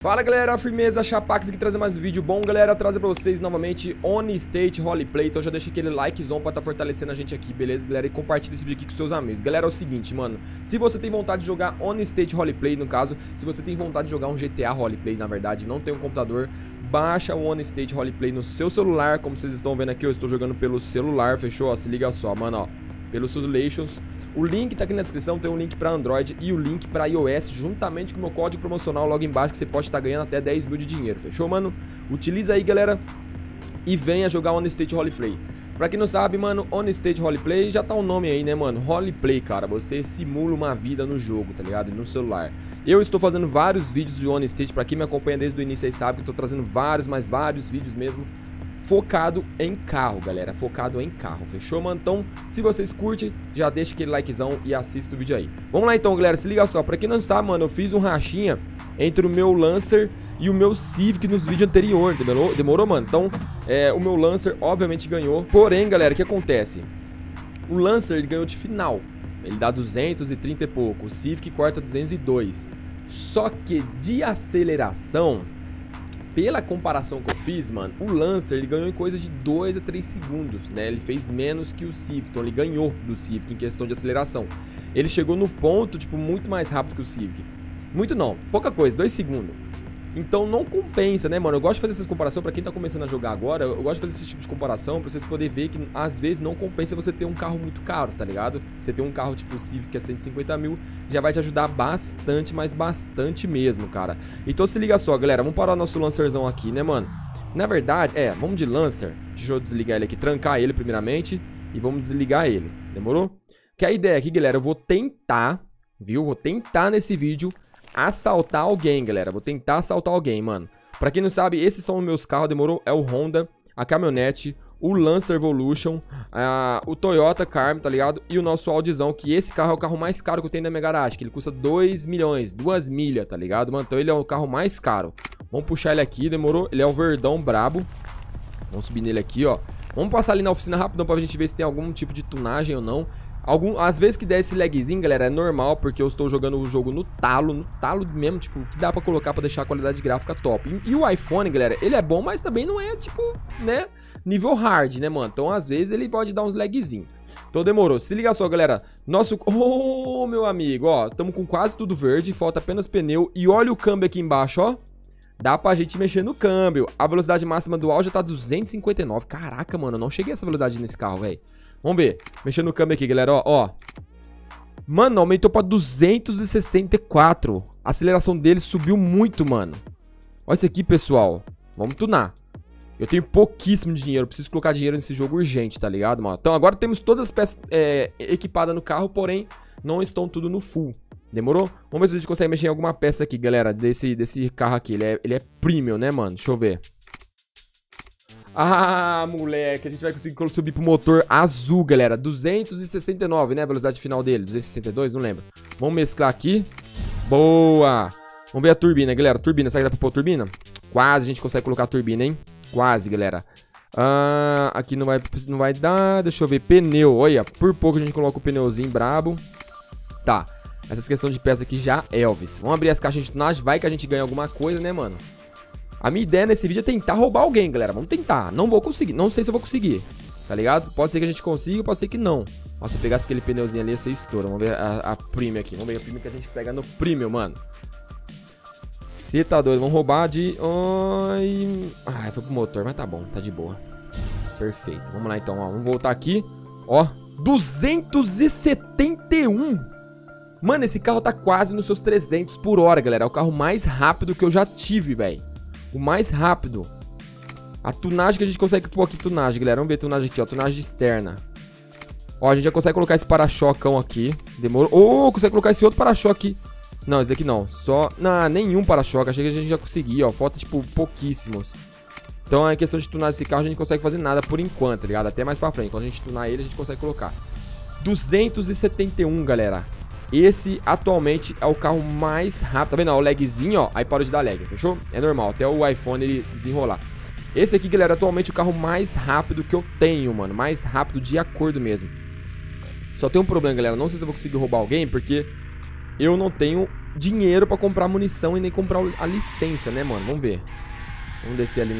Fala galera, firmeza, Chapax aqui trazer mais um vídeo bom, galera, trazer pra vocês novamente On State Roleplay. Então já deixa aquele likezão pra tá fortalecendo a gente aqui, beleza, galera? E compartilha esse vídeo aqui com seus amigos. Galera, é o seguinte, mano, se você tem vontade de jogar On State Roleplay, no caso, se você tem vontade de jogar um GTA Roleplay, na verdade, não tem um computador, baixa o On State Roleplay no seu celular. Como vocês estão vendo aqui, eu estou jogando pelo celular, fechou? Ó, se liga só, mano, ó, pelo Solutions. O link tá aqui na descrição, tem um link pra Android e o link pra iOS, juntamente com o meu código promocional logo embaixo, que você pode estar ganhando até 10 mil de dinheiro, fechou, mano? Utiliza aí, galera, e venha jogar On State Roleplay. Pra quem não sabe, mano, On State Roleplay já tá o nome aí, né, mano? Roleplay, cara, você simula uma vida no jogo, tá ligado? No celular. Eu estou fazendo vários vídeos de On State, pra quem me acompanha desde o início aí sabe que eu tô trazendo vários, mas vários vídeos mesmo, focado em carro, galera, focado em carro, fechou, mano? Então, se vocês curtem, já deixa aquele likezão e assista o vídeo aí. Vamos lá então, galera, se liga só, pra quem não sabe, mano, eu fiz um rachinha entre o meu Lancer e o meu Civic nos vídeos anteriores, demorou, mano? Então, o meu Lancer obviamente ganhou, porém, galera, o que acontece? O Lancer, ele ganhou de final, ele dá 230 e pouco, o Civic corta 202, só que de aceleração, pela comparação que eu fiz, mano, o Lancer, ele ganhou em coisa de 2 a 3 segundos, né? Ele fez menos que o Civic, então ele ganhou do Civic em questão de aceleração. Ele chegou no ponto, tipo, muito mais rápido que o Civic. Muito não, pouca coisa, 2 segundos. Então não compensa, né, mano? Eu gosto de fazer essas comparações pra quem tá começando a jogar agora. Eu gosto de fazer esse tipo de comparação pra vocês poderem ver que às vezes não compensa você ter um carro muito caro, tá ligado? Você ter um carro tipo o Civic que é 150 mil já vai te ajudar bastante, mas bastante mesmo, cara. Então se liga só, galera, vamos parar o nosso Lancerzão aqui, né, mano? Na verdade, vamos de Lancer. Deixa eu desligar ele aqui, trancar ele primeiramente e vamos desligar ele, demorou? Que a ideia aqui, galera, eu vou tentar, viu? Vou tentar nesse vídeo assaltar alguém, galera. Vou tentar assaltar alguém, mano. Pra quem não sabe, esses são os meus carros, demorou? É o Honda, a caminhonete, o Lancer Evolution, o Toyota Carm, tá ligado? E o nosso Audizão, que esse carro é o carro mais caro que eu tenho na minha garagem, que ele custa 2 milhões, 2 milhas, tá ligado, mano? Então ele é o carro mais caro. Vamos puxar ele aqui, demorou? Ele é o verdão brabo. Vamos subir nele aqui, ó. Vamos passar ali na oficina rapidão pra gente ver se tem algum tipo de tunagem ou não. Às vezes que der esse lagzinho, galera, é normal, porque eu estou jogando o jogo no talo mesmo, tipo, que dá pra colocar pra deixar a qualidade gráfica top. E o iPhone, galera, ele é bom, mas também não é, tipo, né, nível hard, né, mano? Então, às vezes, ele pode dar uns lagzinhos. Então, demorou. Se liga só, galera, nosso... Oh, meu amigo, ó, estamos com quase tudo verde, falta apenas pneu. E olha o câmbio aqui embaixo, ó. Dá pra gente mexer no câmbio. A velocidade máxima do áudio tá 259. Caraca, mano, eu não cheguei a essa velocidade nesse carro, velho. Vamos ver. Mexendo no câmbio aqui, galera, ó. Mano, aumentou pra 264. A aceleração dele subiu muito, mano. Olha isso aqui, pessoal. Vamos tunar. Eu tenho pouquíssimo dinheiro. Preciso colocar dinheiro nesse jogo urgente, tá ligado, mano? Então agora temos todas as peças equipadas no carro, porém não estão tudo no full. Demorou? Vamos ver se a gente consegue mexer em alguma peça aqui, galera, desse carro aqui. Ele é premium, né, mano? Deixa eu ver. Ah, moleque, a gente vai conseguir subir pro motor azul, galera. 269, né, a velocidade final dele. 262, não lembro. Vamos mesclar aqui. Boa. Vamos ver a turbina, galera. Turbina, será que dá pra pôr turbina? Quase a gente consegue colocar a turbina, hein? Quase, galera. Aqui não vai dar. Deixa eu ver, pneu. Olha, por pouco a gente coloca o pneuzinho brabo. Tá, essa questão de peça aqui já é Elvis. Vamos abrir as caixas de tunagem, vai que a gente ganha alguma coisa, né, mano? A minha ideia nesse vídeo é tentar roubar alguém, galera. Vamos tentar. Não vou conseguir. Não sei se eu vou conseguir. Tá ligado? Pode ser que a gente consiga, pode ser que não. Nossa, se eu pegasse aquele pneuzinho ali, ia ser estouro. Vamos ver a Premium aqui. Vamos ver a Premium que a gente pega no Premium, mano. Você tá doido. Vamos roubar de... Ai, foi pro motor, mas tá bom. Tá de boa. Perfeito. Vamos lá, então. Ó. Vamos voltar aqui. Ó. 271. Mano, esse carro tá quase nos seus 300 por hora, galera. É o carro mais rápido que eu já tive, velho. O mais rápido. A tunagem que a gente consegue pôr aqui, tunagem, galera. Vamos ver a tunagem aqui, ó. Tunagem externa. Ó, a gente já consegue colocar esse para-chocão aqui. Demorou. Oh, consegue colocar esse outro para-choque. Não, esse aqui não. Só... Não, nenhum para-choque. Achei que a gente já conseguia, ó. Falta, tipo, pouquíssimos. Então, em questão de tunar esse carro, a gente não consegue fazer nada por enquanto, tá ligado? Até mais pra frente. Quando a gente tunar ele, a gente consegue colocar. 271, galera. Esse, atualmente, é o carro mais rápido. Tá vendo? Ó, o lagzinho, ó. Aí parou de dar lag, fechou? É normal, até o iPhone ele desenrolar. Esse aqui, galera, atualmente é o carro mais rápido que eu tenho, mano. Mais rápido de acordo mesmo. Só tem um problema, galera. Não sei se eu vou conseguir roubar alguém, porque eu não tenho dinheiro pra comprar munição e nem comprar a licença, né, mano? Vamos ver. Vamos descer ali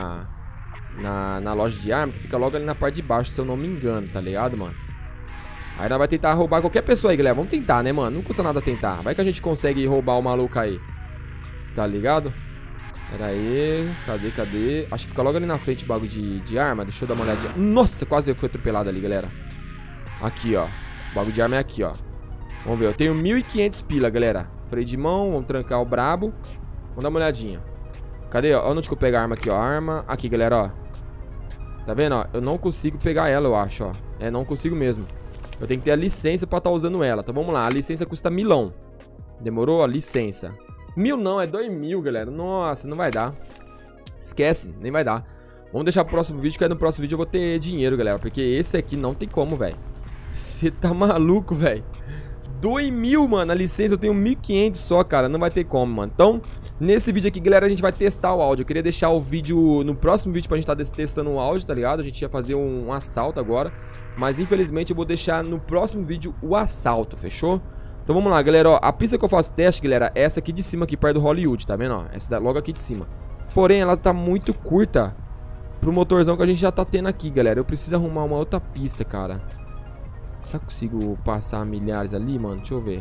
na loja de arma, que fica logo ali na parte de baixo, se eu não me engano, tá ligado, mano? Aí nós vai tentar roubar qualquer pessoa aí, galera. Vamos tentar, né, mano? Não custa nada tentar. Vai que a gente consegue roubar o maluco aí. Tá ligado? Pera aí. Cadê? Acho que fica logo ali na frente o bagulho de arma. Deixa eu dar uma olhadinha. Nossa, quase eu fui atropelado ali, galera. Aqui, ó. O bagulho de arma é aqui, ó. Vamos ver. Eu tenho 1.500 pila, galera. Freio de mão. Vamos trancar o brabo. Vamos dar uma olhadinha. Cadê, ó? Onde que eu pego a arma aqui, ó? Arma. Aqui, galera, ó. Tá vendo, ó? Eu não consigo pegar ela, eu acho, ó. É, não consigo mesmo. Eu tenho que ter a licença pra estar usando ela. Então vamos lá. A licença custa 1.000. Demorou? A licença. 1.000 não, é 2.000, galera. Nossa, não vai dar. Esquece, nem vai dar. Vamos deixar pro próximo vídeo, que aí no próximo vídeo eu vou ter dinheiro, galera. Porque esse aqui não tem como, velho. Você tá maluco, velho. 2.000, mano. A licença eu tenho 1.500 só, cara. Não vai ter como, mano. Então, nesse vídeo aqui, galera, a gente vai testar o áudio. Eu queria deixar o vídeo no próximo vídeo pra gente tá testando o áudio, tá ligado? A gente ia fazer um assalto agora. Mas, infelizmente, eu vou deixar no próximo vídeo o assalto, fechou? Então, vamos lá, galera, ó. A pista que eu faço teste, galera, é essa aqui de cima, aqui perto do Hollywood, tá vendo, ó? Essa logo aqui de cima. Porém, ela tá muito curta pro motorzão que a gente já tá tendo aqui, galera. Eu preciso arrumar uma outra pista, cara. Será que eu consigo passar milhares ali, mano? Deixa eu ver.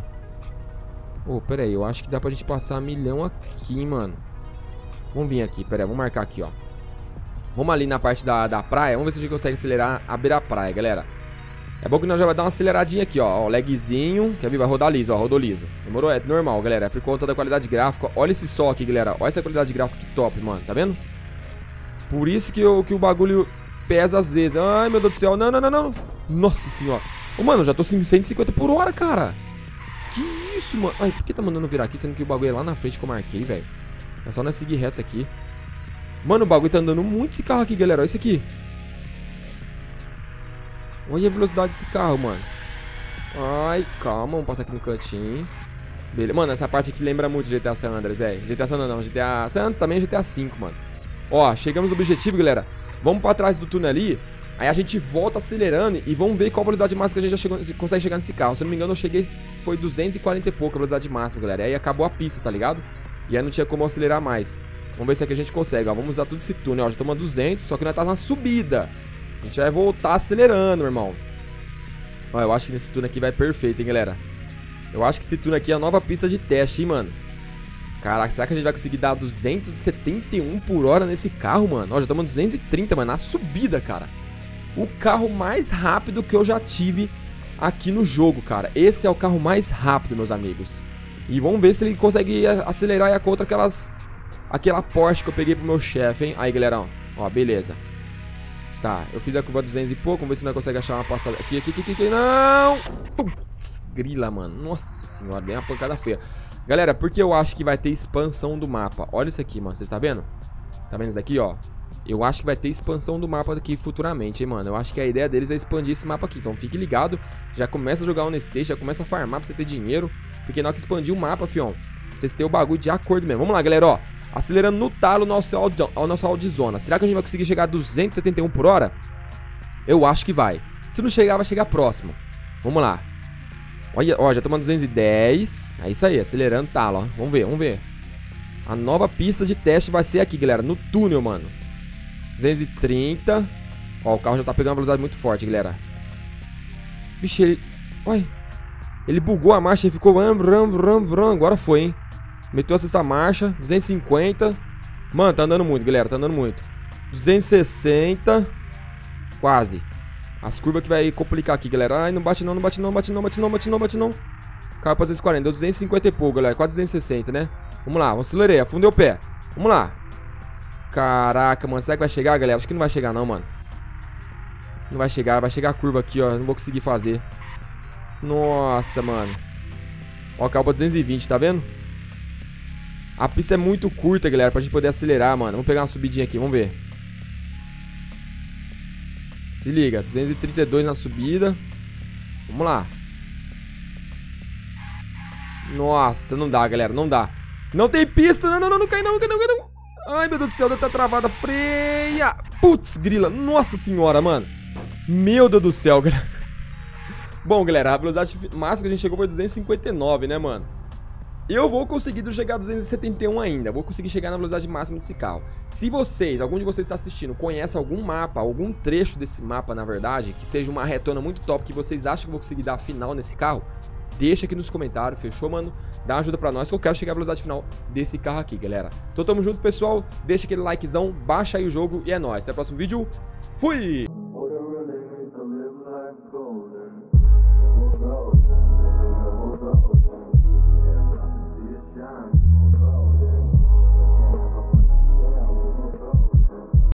Ô, pera aí, eu acho que dá pra gente passar 1.000.000 aqui, mano. Vamos vir aqui, pera aí, vamos marcar aqui, ó. Vamos ali na parte da praia. Vamos ver se a gente consegue acelerar a beira-praia, galera. É bom que nós já vai dar uma aceleradinha aqui, ó. Ó, lagzinho. Quer ver? Vai rodar liso, ó. Rodou liso. Demorou? É normal, galera. É por conta da qualidade gráfica. Olha esse sol aqui, galera. Olha essa qualidade gráfica que top, mano. Tá vendo? Por isso que o bagulho pesa às vezes. Ai, meu Deus do céu. Não, não, não, não. Nossa senhora. Ô, mano, já tô 150 por hora, cara. Que isso, mano? Ai, por que tá mandando virar aqui, sendo que o bagulho é lá na frente que eu marquei, velho? É só nós seguir reto aqui. Mano, o bagulho tá andando muito esse carro aqui, galera. Olha isso aqui. Olha a velocidade desse carro, mano. Ai, calma, vamos passar aqui no cantinho. Beleza. Mano, essa parte aqui lembra muito GTA San Andreas, é. GTA San Andreas não, GTA San Andreas também é GTA V, mano. Ó, chegamos no objetivo, galera. Vamos pra trás do túnel ali. Aí a gente volta acelerando e vamos ver qual a velocidade máxima que a gente já consegue chegar nesse carro. Se eu não me engano, eu cheguei, foi 240 e pouco a velocidade máxima, galera. E aí acabou a pista, tá ligado? E aí não tinha como acelerar mais. Vamos ver se aqui a gente consegue, ó. Vamos usar tudo esse túnel, ó. Já estamos a 200, só que nós tá na subida. A gente vai voltar acelerando, meu irmão. Ó, eu acho que nesse túnel aqui vai perfeito, hein, galera. Eu acho que esse túnel aqui é a nova pista de teste, hein, mano. Caraca, será que a gente vai conseguir dar 271 por hora nesse carro, mano? Ó, já estamos a 230, mano, na subida, cara. O carro mais rápido que eu já tive aqui no jogo, cara. Esse é o carro mais rápido, meus amigos. E vamos ver se ele consegue acelerar e contra aquela Porsche que eu peguei pro meu chefe, hein. Aí, galera, ó, beleza. Tá, eu fiz a curva 200 e pouco. Vamos ver se nós conseguimos achar uma passada. Aqui, não! Putz, grila, mano. Nossa senhora, bem uma pancada feia. Galera, porque eu acho que vai ter expansão do mapa. Olha isso aqui, mano, vocês tá vendo? Tá vendo isso daqui, ó? Eu acho que vai ter expansão do mapa daqui futuramente, hein, mano. Eu acho que a ideia deles é expandir esse mapa aqui. Então fique ligado, já começa a jogar Honest State, já começa a farmar pra você ter dinheiro. Porque na hora que expandir o mapa, fião, pra vocês terem o bagulho de acordo mesmo. Vamos lá, galera, ó. Acelerando no talo ao nosso audiozona. Será que a gente vai conseguir chegar a 271 por hora? Eu acho que vai. Se não chegar, vai chegar próximo. Vamos lá. Olha, ó, já estamos a 210. É isso aí, acelerando talo, ó. Vamos ver, vamos ver. A nova pista de teste vai ser aqui, galera, no túnel, mano. 230. Ó, o carro já tá pegando uma velocidade muito forte, galera. Vixe, ele... Olha. Ele bugou a marcha e ficou... Agora foi, hein. Meteu a sexta marcha, 250. Mano, tá andando muito, galera, tá andando muito. 260. Quase. As curvas que vai complicar aqui, galera. Ai, não bate não, não bate não, bate não, bate não, bate não, bate não. Caiu pra 240, deu 250 e pouco, galera. Quase 260, né? Vamos lá, vamos acelerar, afundei o pé. Vamos lá. Caraca, mano, será que vai chegar, galera? Acho que não vai chegar não, mano. Não vai chegar a curva aqui, ó. Não vou conseguir fazer. Nossa, mano. Ó, caiu pra 220, tá vendo? A pista é muito curta, galera, pra gente poder acelerar, mano. Vamos pegar uma subidinha aqui, vamos ver. Se liga, 232 na subida. Vamos lá. Nossa, não dá, galera, não dá. Não tem pista, não cai não, cai não, cai não. Ai, meu Deus do céu, deve estar travada. Freia. Putz, grila, nossa senhora, mano. Meu Deus do céu, galera. Bom, galera, a velocidade máxima que a gente chegou foi 259, né, mano? Eu vou conseguir chegar a 271 ainda. Vou conseguir chegar na velocidade máxima desse carro. Se vocês, algum de vocês está assistindo, conhece algum mapa, algum trecho desse mapa, na verdade, que seja uma retona muito top, que vocês acham que eu vou conseguir dar a final nesse carro, deixa aqui nos comentários, fechou, mano? Dá uma ajuda pra nós, que eu quero chegar à velocidade final desse carro aqui, galera. Então tamo junto, pessoal. Deixa aquele likezão, baixa aí o jogo e é nóis. Até o próximo vídeo. Fui!